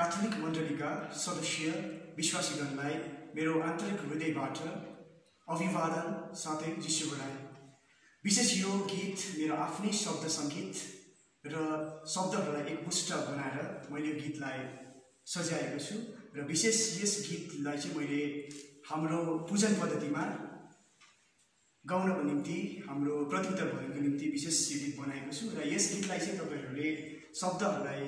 Catholic मण्डलीका सदस्य विश्वासीगणलाई मेरो आन्तरिक हृदयबाट अभिवादन साथै जिसु बधाई। विशेष यो गीत मेरो आफ्नै शब्द सङ्गीत र शब्दहरूलाई एकमुष्ट बनाएर मैले यो गीतलाई सजाएको छु र विशेष यस गीतलाई चाहिँ मैले हाम्रो पूजन पद्धतिमा गाउनको निम्ति हाम्रो प्रत्युत्तर भएको निम्ति विशेष यो गीत बनाएको छु र यस गीतलाई चाहिँ तपाईहरूले शब्दहरूलाई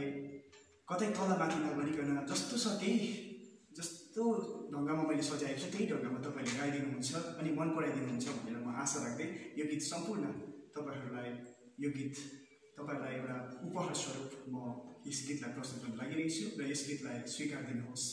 कतै तलमाथि नगरिकन जस्तो छ त्यही जस्तो ढङ्गमा मैले सजाएको छु त्यही ढङ्गमा तपाईँले गाइदिनुहुन्छ अनि मन पराइदिनुहुन्छ भनेर म आशा राख्दै यो गीत सम्पूर्ण तपाईहरूलाई यो गीत तपाईहरूलाई एउटा उपहार स्वरूप म यस गीतलाई प्रस्तुत गर्न लागिरहेको छु र यस गीतलाई स्वीकार दिनुहोस्।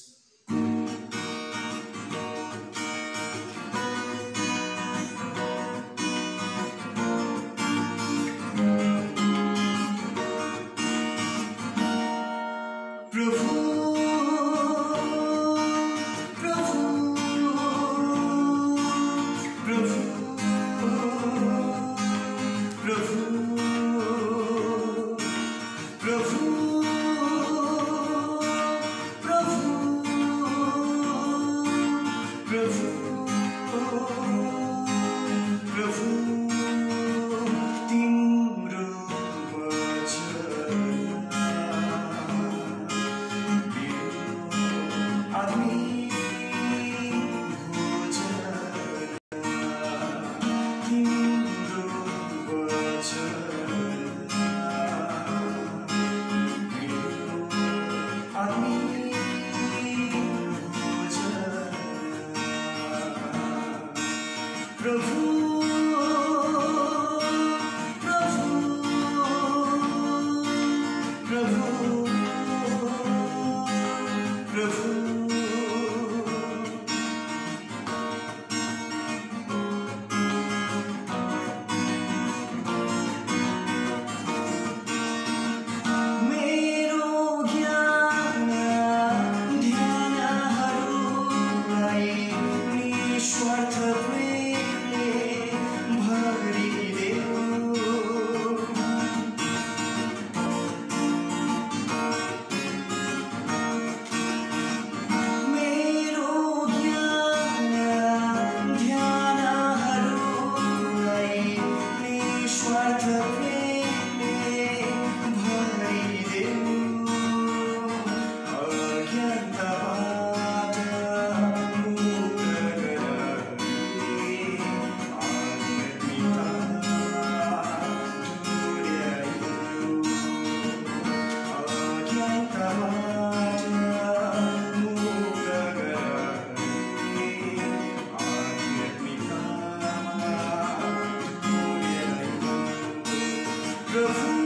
Go